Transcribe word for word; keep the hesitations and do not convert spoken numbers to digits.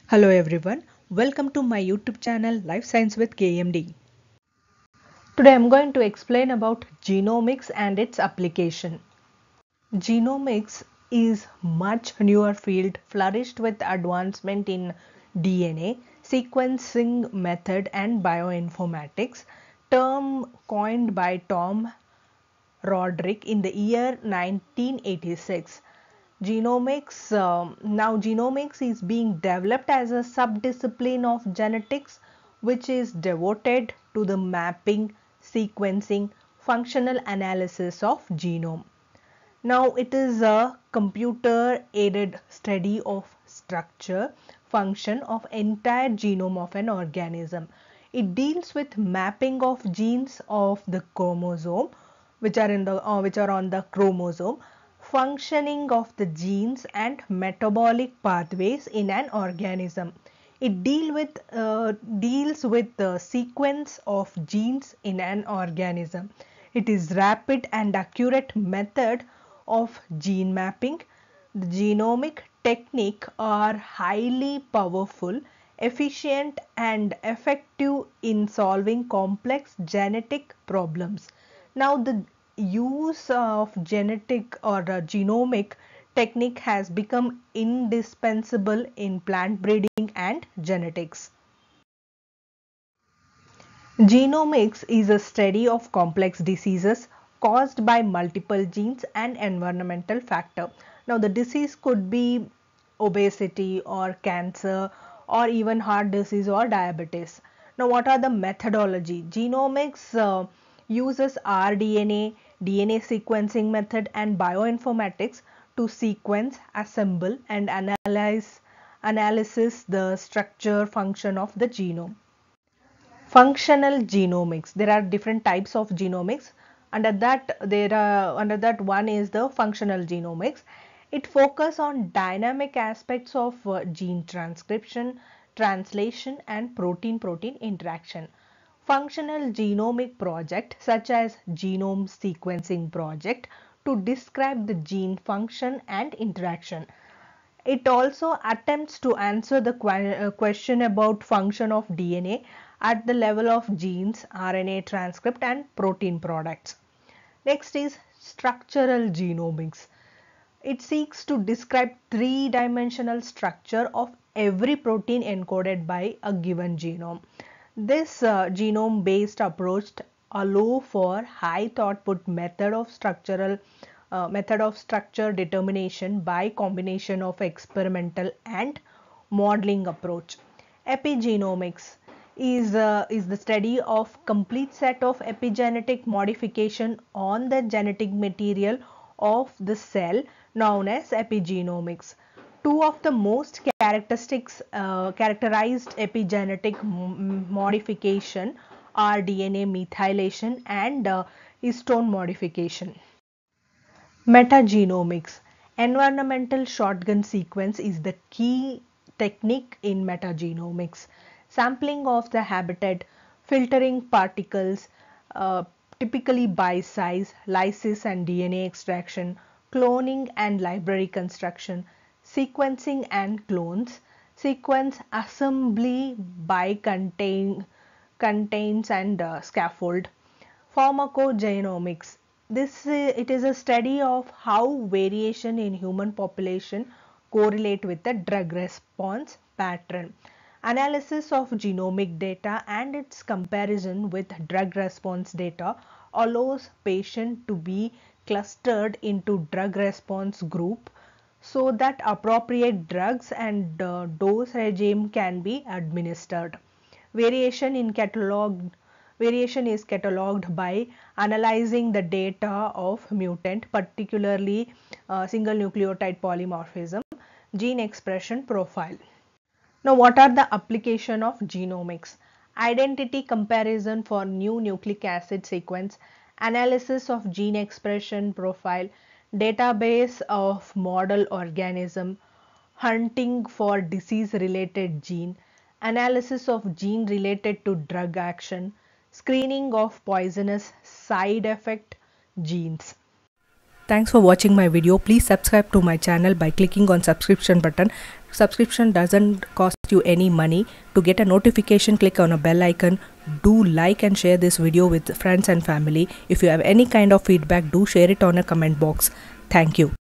Hello everyone, welcome to my YouTube channel Life Science with K M D. Today I am going to explain about genomics and its application. Genomics is much newer field flourished with advancement in D N A, sequencing method and bioinformatics, term coined by Tom Roderick in the year nineteen eighty-six. Genomics, um, now genomics is being developed as a subdiscipline of genetics which is devoted to the mapping, sequencing, functional analysis of genome. Now it is a computer aided study of structure, function of entire genome of an organism. It deals with mapping of genes of the chromosome which are in the uh, which are on the chromosome, functioning of the genes and metabolic pathways in an organism. It deal with uh, deals with the sequence of genes in an organism. It is rapid and accurate method of gene mapping. The genomic technique are highly powerful, efficient and effective in solving complex genetic problems. Now the use of genetic or uh, genomic technique has become indispensable in plant breeding and genetics. Genomics is a study of complex diseases caused by multiple genes and environmental factor. Now the disease could be obesity or cancer or even heart disease or diabetes. Now what are the methodology? Genomics uh, uses r D N A, D N A sequencing method and bioinformatics to sequence, assemble and analyze analysis the structure function of the genome. Functional genomics, there are different types of genomics. Under that there are under that one is the functional genomics. It focus on dynamic aspects of uh, gene transcription, translation and protein protein interaction. Functional genomic project such as genome sequencing project to describe the gene function and interaction. It also attempts to answer the uh, question about function of D N A at the level of genes, R N A transcript and protein products. Next is structural genomics. It seeks to describe three-dimensional structure of every protein encoded by a given genome. This uh, genome-based approach allows for high throughput method of structural uh, method of structure determination by combination of experimental and modeling approach. Epigenomics is uh, is the study of complete set of epigenetic modification on the genetic material of the cell known as epigenomics. Two of the most characteristics uh, characterized epigenetic modification are D N A methylation and uh, histone modification. Metagenomics. Environmental shotgun sequence is the key technique in metagenomics. Sampling of the habitat, filtering particles, uh, typically by size, lysis and D N A extraction, cloning and library construction, sequencing and clones, sequence assembly by contain, contains and uh, scaffold. Pharmacogenomics. This uh, it is a study of how variation in human population correlate with the drug response pattern. Analysis of genomic data and its comparison with drug response data allows patient to be clustered into drug response group so that appropriate drugs and uh, dose regime can be administered. Variation in catalog variation is catalogued by analyzing the data of mutant, particularly uh, single nucleotide polymorphism, gene expression profile. Now, what are the application of genomics? Identity comparison for new nucleic acid sequence, analysis of gene expression profile, database of model organism, hunting for disease related gene, analysis of gene related to drug action, screening of poisonous side effect genes. Thanks for watching my video. Please subscribe to my channel by clicking on subscription button. Subscription doesn't cost you any money. To get a notification, click on a bell icon. Do like and share this video with friends and family. If you have any kind of feedback, do share it on a comment box. Thank you.